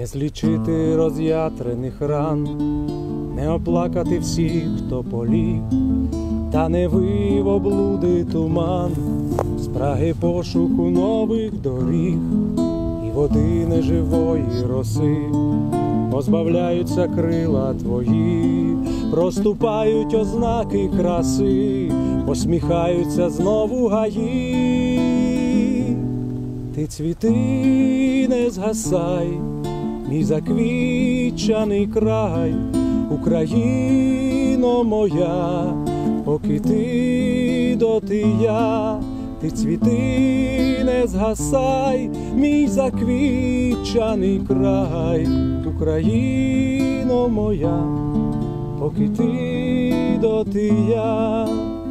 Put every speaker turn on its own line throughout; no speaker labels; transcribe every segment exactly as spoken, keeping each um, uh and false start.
злічити роз'ятрених ран, не оплакати всіх, хто поліг, та не вив облуди туман, спраги пошуку нових доріг і води неживої роси. Позбавляються крила твої, проступають ознаки краси, посміхаються знову гаї. Ти цвіти, не згасай, мій заквітчаний край, Україно моя, поки ти, доти я. Ти цвіти, не згасай, мій заквітчаний край, Україно моя, поки ти, доти я.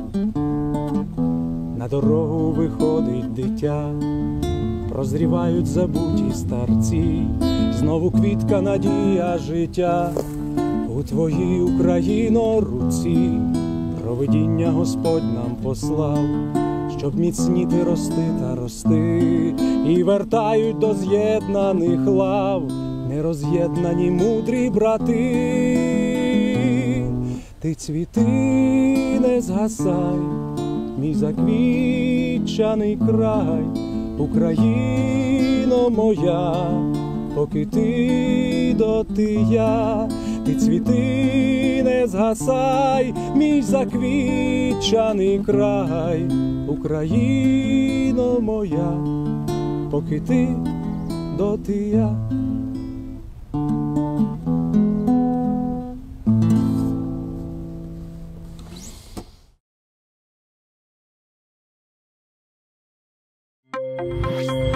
На дорогу виходить дитя, прозрівають забуті старці, знову квітка, надія, життя у твоїй, Україно, руці. Провидіння Господь нам послав, щоб міцніти, рости та рости, і вертають до з'єднаних лав нероз'єднані мудрі брати. Ти цвіти, не згасай, мій заквітчаний край, Україно моя, поки ти, доти я. Ти цвіти, не згасай, мій заквітчаний край, Україно моя, поки ти, доти я.
We'll be right back.